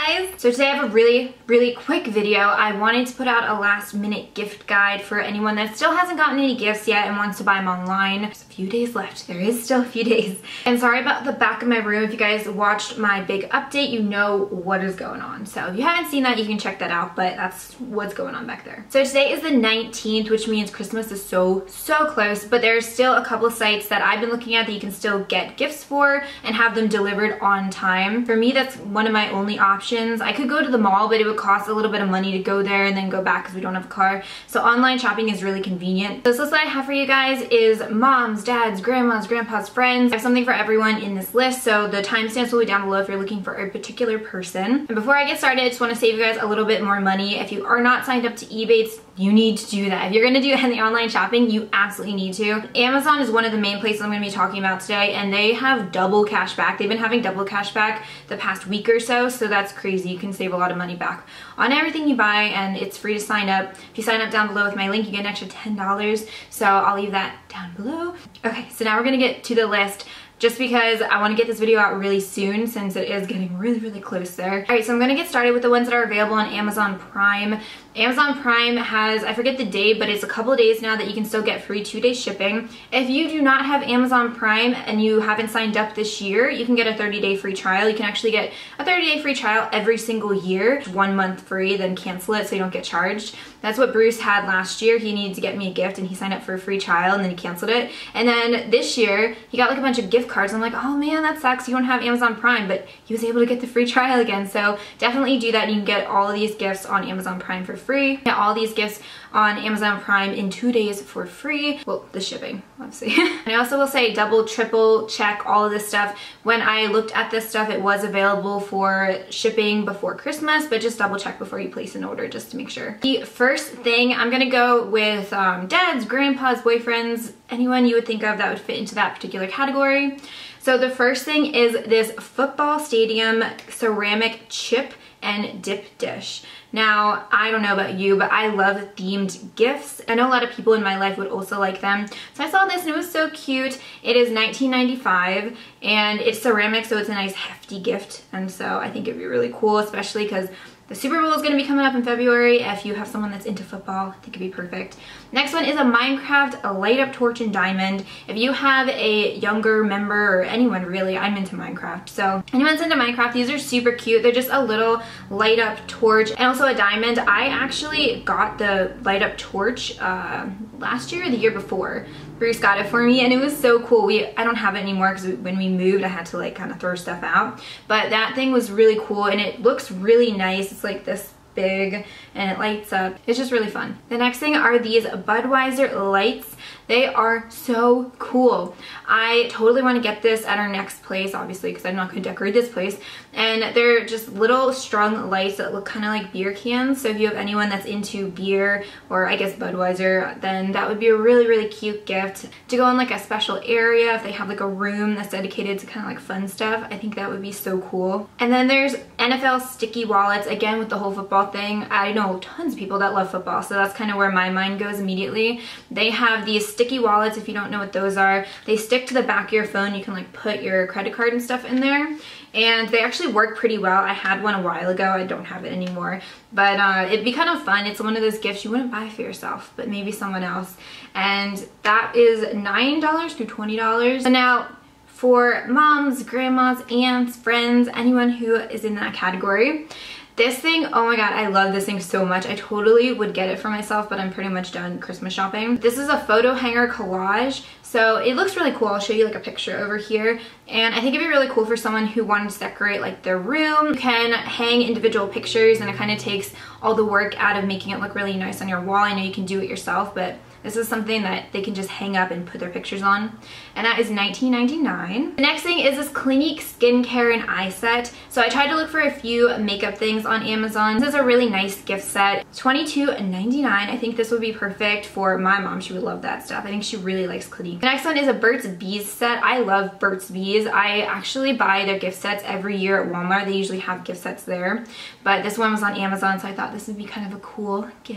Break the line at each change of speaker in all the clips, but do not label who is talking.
guys! So today I have a really quick video. I wanted to put out a last minute gift guide for anyone that still hasn't gotten any gifts yet and wants to buy them online. There's a few days left. There is still a few days. And sorry about the back of my room. If you guys watched my big update, you know what is going on. So if you haven't seen that, you can check that out, but that's what's going on back there. So today is the 19th, which means Christmas is so close, but there's still a couple of sites that I've been looking at that you can still get gifts for and have them delivered on time. For me, that's one of my only options. I could go to the mall, but it would cost a little bit of money to go there and then go back because we don't have a car. So online shopping is really convenient. So this list that I have for you guys is moms, dads, grandmas, grandpas, friends. I have something for everyone in this list, so the timestamps will be down below if you're looking for a particular person. And before I get started, I just want to save you guys a little bit more money. If you are not signed up to Ebates, you need to do that. If you're gonna do any online shopping, you absolutely need to. Amazon is one of the main places I'm gonna be talking about today, and they have double cash back. They've been having double cash back the past week or so that's crazy. You can save a lot of money back on everything you buy, and it's free to sign up. If you sign up down below with my link, you get an extra $10, so I'll leave that down below. Okay, so now we're gonna get to the list, just because I want to get this video out really soon since it is getting really close there. Alright, so I'm going to get started with the ones that are available on Amazon Prime. Amazon Prime has, I forget the date, but it's a couple of days now that you can still get free 2-day shipping. If you do not have Amazon Prime and you haven't signed up this year, you can get a 30-day free trial. You can actually get a 30-day free trial every single year, 1 month free, then cancel it so you don't get charged. That's what Bruce had last year. He needed to get me a gift and he signed up for a free trial and then he canceled it. And then this year, he got like a bunch of gift cards. I'm like, oh man, that sucks. You don't have Amazon Prime, but he was able to get the free trial again. So definitely do that. You can get all of these gifts on Amazon Prime for free. Get all these gifts on Amazon Prime in 2 days for free. Well, the shipping, obviously. And I also will say double, triple check all of this stuff. When I looked at this stuff, it was available for shipping before Christmas, but just double check before you place an order just to make sure. The first thing, I'm gonna go with dads, grandpas, boyfriends, anyone you would think of that would fit into that particular category. So the first thing is this football stadium ceramic chip and dip dish. Now, I don't know about you, but I love themed gifts. I know a lot of people in my life would also like them. So I saw this and it was so cute. It is $19.95 and it's ceramic, so it's a nice hefty gift. And so I think it'd be really cool, especially because the Super Bowl is going to be coming up in February. If you have someone that's into football, I think it'd be perfect. Next one is a Minecraft light up torch and diamond. If you have a younger member or anyone really, I'm into Minecraft. So anyone's into Minecraft, these are super cute. They're just a little light up torch and also a diamond. I actually got the light up torch last year or the year before. Bruce got it for me and it was so cool. I don't have it anymore because when we moved I had to like kind of throw stuff out, but that thing was really cool and it looks really nice. It's like this big and it lights up. It's just really fun. The next thing are these Budweiser lights. They are so cool. I totally want to get this at our next place, obviously, because I'm not going to decorate this place. And they're just little strung lights that look kind of like beer cans. So if you have anyone that's into beer, or I guess Budweiser, then that would be a really cute gift to go in like a special area. If they have like a room that's dedicated to kind of like fun stuff, I think that would be so cool. And then there's NFL sticky wallets, again with the whole football thing. I know tons of people that love football, so that's kind of where my mind goes immediately. They have these sticky wallets. If you don't know what those are, they stick to the back of your phone. You can like put your credit card and stuff in there, and they actually work pretty well. I had one a while ago. I don't have it anymore, but it'd be kind of fun. It's one of those gifts you wouldn't buy for yourself, but maybe someone else, and that is $9 to $20. So now for moms, grandmas, aunts, friends, anyone who is in that category, this thing, oh my god, I love this thing so much. I totally would get it for myself, but I'm pretty much done Christmas shopping. This is a photo hanger collage, so it looks really cool. I'll show you like a picture over here, and I think it'd be really cool for someone who wanted to decorate like their room. You can hang individual pictures, and it kind of takes all the work out of making it look really nice on your wall. I know you can do it yourself, but this is something that they can just hang up and put their pictures on, and that is $19.99. The next thing is this Clinique skincare and eye set. So I tried to look for a few makeup things on Amazon. This is a really nice gift set, $22.99. I think this would be perfect for my mom. She would love that stuff. I think she really likes Clinique. The next one is a Burt's Bees set. I love Burt's Bees. I actually buy their gift sets every year at Walmart. They usually have gift sets there, but this one was on Amazon, so I thought this would be kind of a cool gift.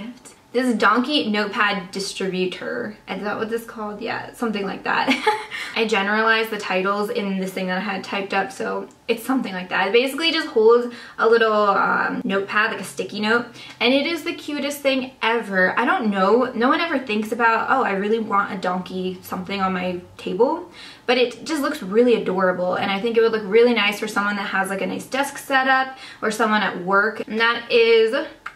This is Donkey Notepad Distributor. Is that what this is called? Yeah, something like that. I generalized the titles in this thing that I had typed up, so it's something like that. It basically just holds a little notepad, like a sticky note, and it is the cutest thing ever. I don't know, no one ever thinks about, oh, I really want a donkey something on my table, but it just looks really adorable, and I think it would look really nice for someone that has like a nice desk setup or someone at work. And that is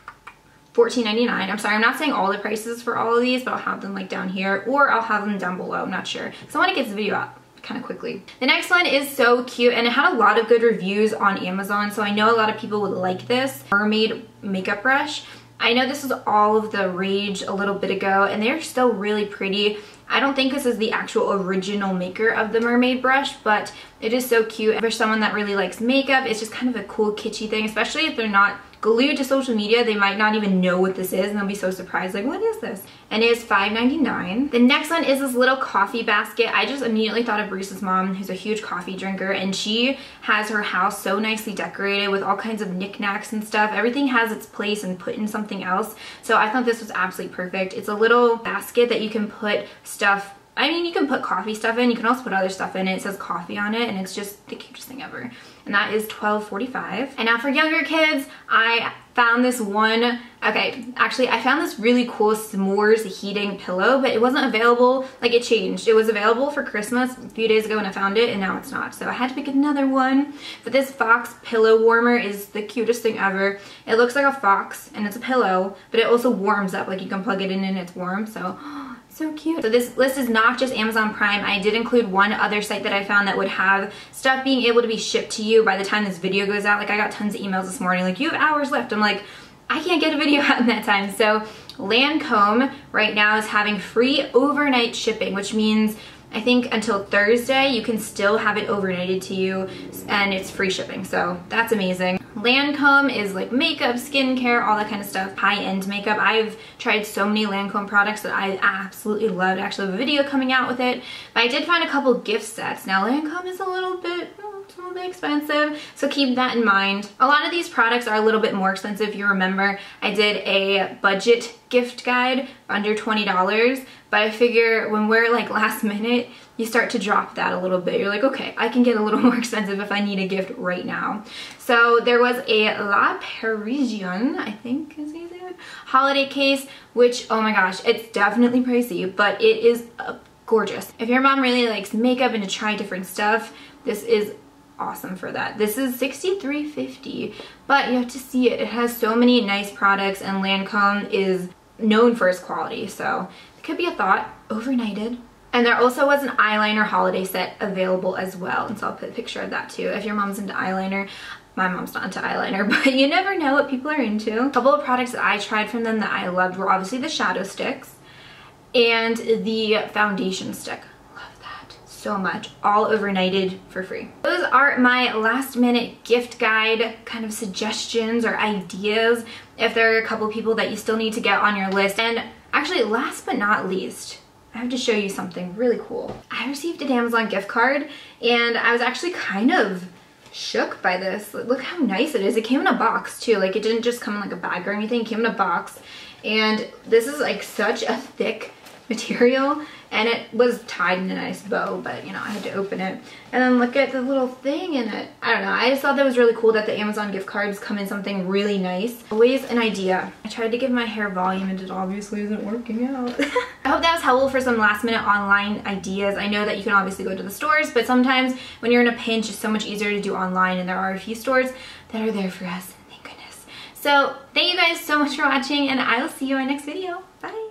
$14.99. I'm sorry, I'm not saying all the prices for all of these, but I'll have them like down here, or I'll have them down below, I'm not sure. So I want to get this video out kind of quickly. The next one is so cute, and it had a lot of good reviews on Amazon, so I know a lot of people would like this. Mermaid makeup brush. I know this was all of the rage a little bit ago, and they're still really pretty. I don't think this is the actual original maker of the mermaid brush, but it is so cute. For someone that really likes makeup, it's just kind of a cool kitschy thing, especially if they're not glued to social media. They might not even know what this is, and they'll be so surprised, like, what is this? And it is $5.99. The next one is this little coffee basket. I just immediately thought of Bruce's mom, who's a huge coffee drinker, and she has her house so nicely decorated with all kinds of knickknacks and stuff. Everything has its place and put in something else, so I thought this was absolutely perfect. It's a little basket that you can put stuff, I mean, you can put coffee stuff in, you can also put other stuff in it. It says coffee on it, and it's just the cutest thing ever. And that is $12.45. And now for younger kids, I found this one, okay, actually I found this really cool s'mores heating pillow, but it wasn't available, like it changed. It was available for Christmas a few days ago when I found it, and now it's not. So I had to pick another one. But this fox pillow warmer is the cutest thing ever. It looks like a fox, and it's a pillow, but it also warms up, like you can plug it in and it's warm, so so cute. So this list is not just Amazon Prime. I did include one other site that I found that would have stuff being able to be shipped to you by the time this video goes out. Like I got tons of emails this morning like, you have hours left. I'm like, I can't get a video out in that time. So Lancome right now is having free overnight shipping, which means I think until Thursday you can still have it overnighted to you, and it's free shipping, so that's amazing. Lancome is like makeup, skincare, all that kind of stuff, high-end makeup. I've tried so many Lancome products that I absolutely loved. I actually have a video coming out with it, but I did find a couple gift sets. Now Lancome is a little bit expensive, so keep that in mind. A lot of these products are a little bit more expensive. If you remember, I did a budget gift guide under $20, but I figure when we're like last minute, you start to drop that a little bit. You're like, okay, I can get a little more expensive if I need a gift right now. So there was a La Parisienne, I think is easy, holiday case, which, oh my gosh, it's definitely pricey, but it is gorgeous. If your mom really likes makeup and to try different stuff, this is awesome for that. This is $63.50, but you have to see it. It has so many nice products, and Lancome is known for its quality, so it could be a thought. Overnighted. And there also was an eyeliner holiday set available as well, and so I'll put a picture of that too. If your mom's into eyeliner, my mom's not into eyeliner, but you never know what people are into. A couple of products that I tried from them that I loved were obviously the shadow sticks and the foundation stick. So much, all overnighted for free. Those are my last minute gift guide kind of suggestions or ideas if there are a couple people that you still need to get on your list. And actually, last but not least, I have to show you something really cool. I received an Amazon gift card, and I was actually kind of shook by this. Look how nice it is. It came in a box too, like it didn't just come in like a bag or anything. It came in a box, and this is like such a thick material, and it was tied in a nice bow, but you know, I had to open it. And then look at the little thing in it. I don't know, I just thought that was really cool that the Amazon gift cards come in something really nice. Always an idea. I tried to give my hair volume and it obviously isn't working out. I hope that was helpful for some last minute online ideas. I know that you can obviously go to the stores, but sometimes when you're in a pinch, it's so much easier to do online, and there are a few stores that are there for us, thank goodness. So thank you guys so much for watching, and I will see you in my next video. Bye.